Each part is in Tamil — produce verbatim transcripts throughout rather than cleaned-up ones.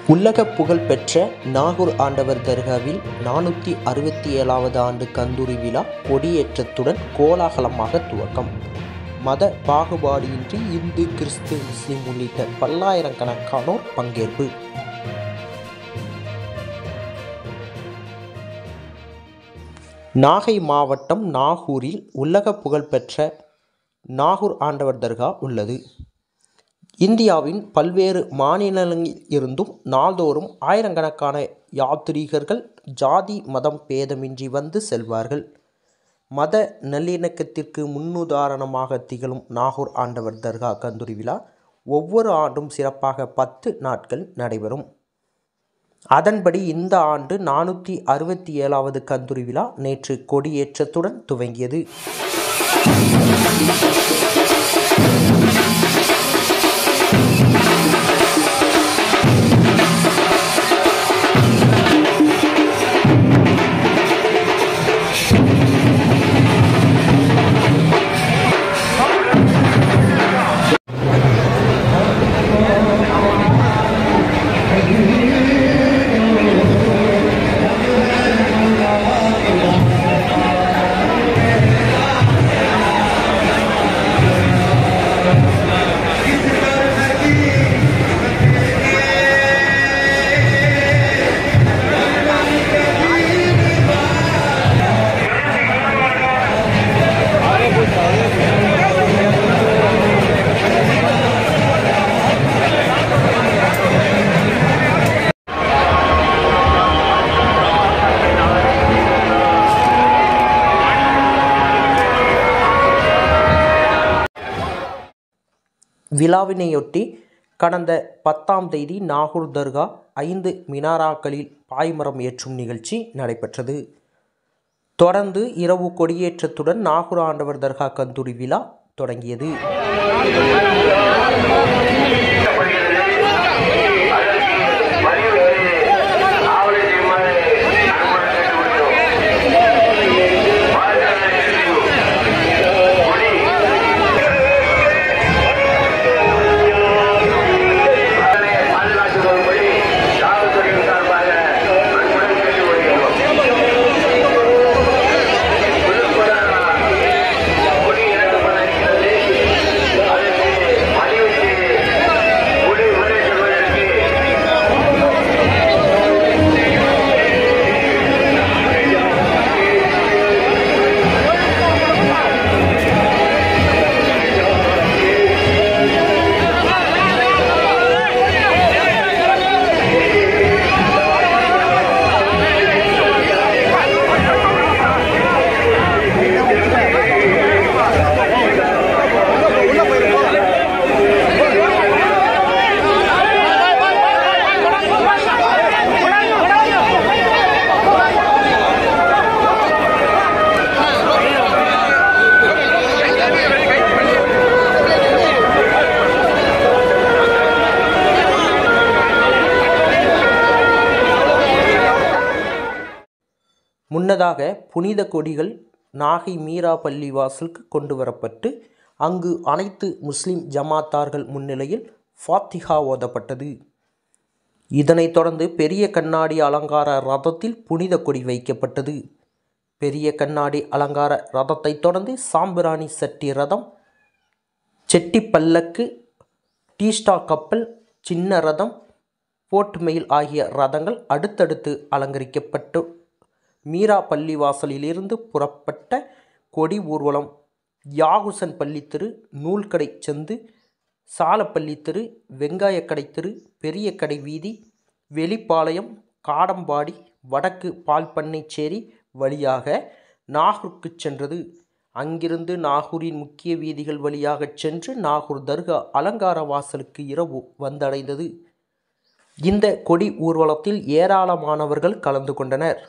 உலக புகழ்பெற்ற நாகூர் ஆண்டவர் தர்காவில் நானூற்றி அறுபத்தி ஏழாவது ஆண்டு கந்தூரி விழா கொடியேற்றத்துடன் கோலாகலமாக துவக்கம். மத பாகுபாடின்றி இந்து, கிறிஸ்து, முஸ்லிம் உள்ளிட்ட பல்லாயிரக்கணக்கானோர் பங்கேற்பு. நாகை மாவட்டம் நாகூரில் உலக புகழ்பெற்ற நாகூர் ஆண்டவர் தர்கா உள்ளது. இந்தியாவின் பல்வேறு மாநிலங்களில் இருந்தும் நாள்தோறும் ஆயிரக்கணக்கான யாத்ரீகர்கள் ஜாதி மதம் பேதமின்றி வந்து செல்வார்கள். மத நல்லிணக்கத்திற்கு முன்னுதாரணமாக திகழும் நாகூர் ஆண்டவர் தர்கா கந்தூரி விழா ஒவ்வொரு ஆண்டும் சிறப்பாக பத்து நாட்கள் நடைபெறும். அதன்படி இந்த ஆண்டு நானூற்றி அறுபத்தி ஏழாவது கந்தூரி விழா நேற்று கொடியேற்றத்துடன் துவங்கியது. விழாவினையொட்டி கடந்த பத்தாம் தேதி நாகூர் தர்கா ஐந்து மினாராக்களில் பாய்மரம் ஏற்றும் நிகழ்ச்சி நடைபெற்றது. தொடர்ந்து இரவு கொடியேற்றத்துடன் நாகூர் ஆண்டவர் தர்கா கந்தூரி விழா தொடங்கியது. முன்னதாக புனித கொடிகள் நாகை மீரா பள்ளிவாசலுக்கு கொண்டு வரப்பட்டு அங்கு அனைத்து முஸ்லிம் ஜமாத்தார்கள் முன்னிலையில் ஃபாத்திஹா ஓதப்பட்டது. இதனைத் தொடர்ந்து பெரிய கண்ணாடி அலங்கார ரதத்தில் புனித கொடி வைக்கப்பட்டது. பெரிய கண்ணாடி அலங்கார ரதத்தை தொடர்ந்து சாம்பிராணி சட்டி ரதம், செட்டி பல்லக்கு, டீஸ்டா கப்பல், சின்ன ரதம், போட்மெயில் ஆகிய ரதங்கள் அடுத்தடுத்து அலங்கரிக்கப்பட்டு மீரா பள்ளிவாசலிலிருந்து புறப்பட்ட கொடி ஊர்வலம் யாகுசன் பள்ளித்தெரு, நூல்கடை சந்து, சாலப்பள்ளி தெரு, வெங்காயக்கடை தெரு, பெரிய கடை வீதி, வெளிப்பாளையம், காடம்பாடி, வடக்கு பால்பண்ணைச்சேரி வழியாக நாகூருக்கு சென்றது. அங்கிருந்து நாகூரின் முக்கிய வீதிகள் வழியாக சென்று நாகூர் தர்கா அலங்கார வாசலுக்கு இரவு வந்தடைந்தது. இந்த கொடி ஊர்வலத்தில் ஏராளமானவர்கள் கலந்து கொண்டனர்.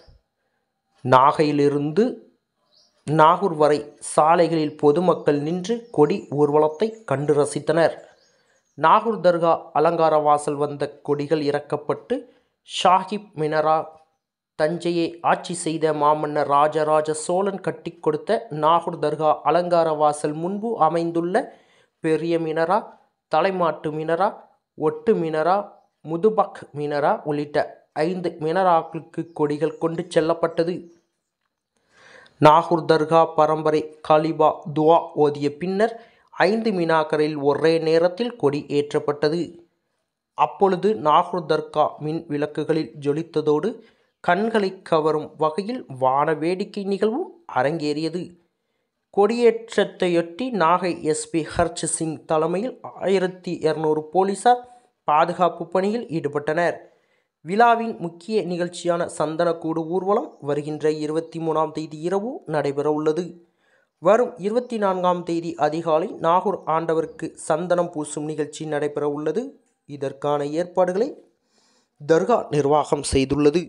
நாகையிலிருந்து நாகூர் வரை சாலைகளில் பொதுமக்கள் நின்று கொடி ஊர்வலத்தை கண்டு ரசித்தனர். நாகூர் தர்கா அலங்கார வாசல் வந்த கொடிகள் இறக்கப்பட்டு ஷாஹிப் மினரா, தஞ்சையை ஆட்சி செய்த மாமன்னர் ராஜராஜ சோழன் கட்டி கொடுத்த நாகூர் தர்கா அலங்கார வாசல் முன்பு அமைந்துள்ள பெரிய மினரா, தலைமாட்டு மினரா, ஒட்டு மினரா, முதுபக் மினரா உள்ளிட்ட ஐந்து மினராக்களுக்கு கொடிகள் கொண்டு செல்லப்பட்டது. நாகூர் தர்கா பரம்பரை காலிபா துவா ஓதிய பின்னர் ஐந்து மினாக்களில் ஒரே நேரத்தில் கொடி ஏற்றப்பட்டது. அப்பொழுது நாகூர் தர்கா மின் விளக்குகளில் ஜொலித்ததோடு கண்களை கவரும் வகையில் வான வேடிக்கை நிகழ்வும் அரங்கேறியது. கொடியேற்றத்தையொட்டி நாகை எஸ்பி ஹர்ச் சிங் தலைமையில் ஆயிரத்தி இருநூறு போலீசார் பாதுகாப்பு பணியில் ஈடுபட்டனர். விழாவின் முக்கிய நிகழ்ச்சியான சந்தனக்கூடு ஊர்வலம் வருகின்ற இருபத்தி மூணாம் தேதி இரவு நடைபெற உள்ளது. வரும் இருபத்தி நான்காம் தேதி அதிகாலை நாகூர் ஆண்டவருக்கு சந்தனம் பூசும் நிகழ்ச்சி நடைபெற உள்ளது. இதற்கான ஏற்பாடுகளை தர்கா நிர்வாகம் செய்துள்ளது.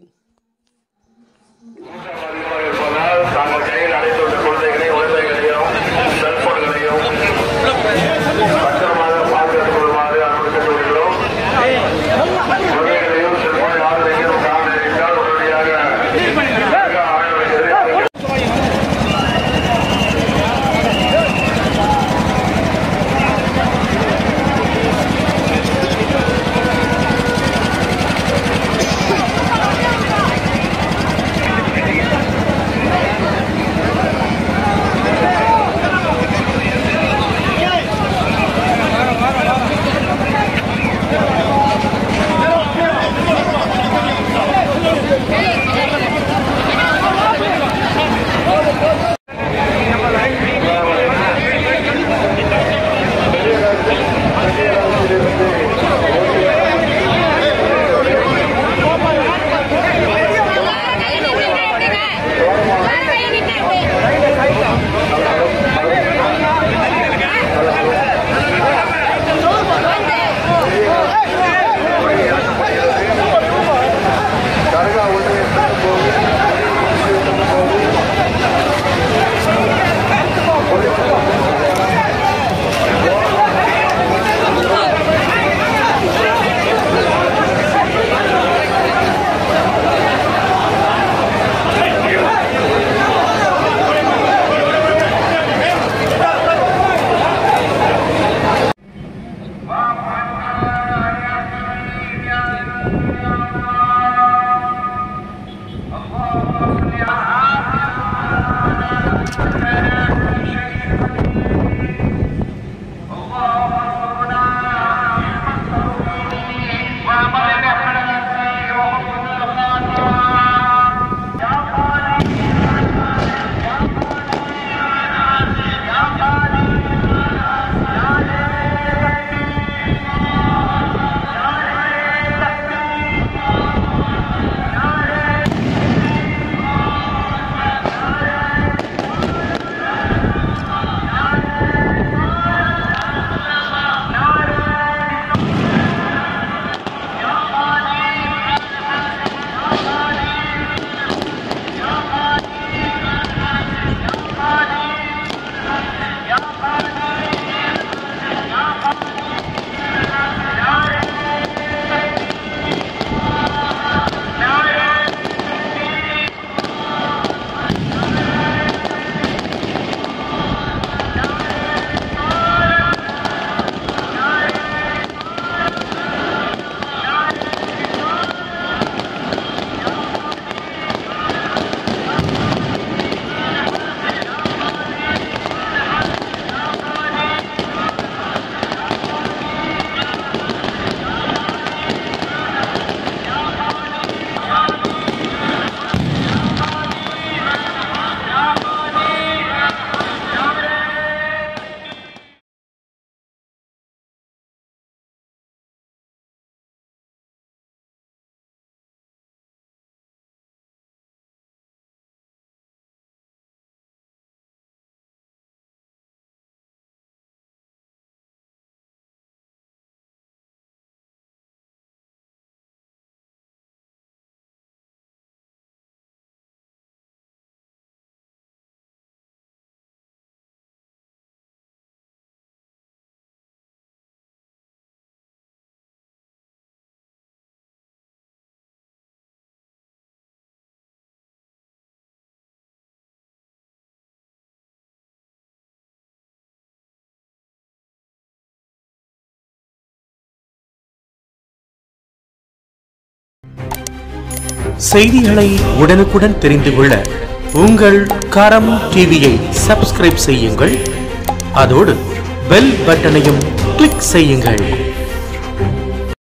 செய்திகளை உடனுக்குடன் தெரிந்து கொள்ள உங்கள் கரம் டிவியை சப்ஸ்கிரைப் செய்யுங்கள். அதோடு பெல் பட்டனையும் கிளிக் செய்யுங்கள்.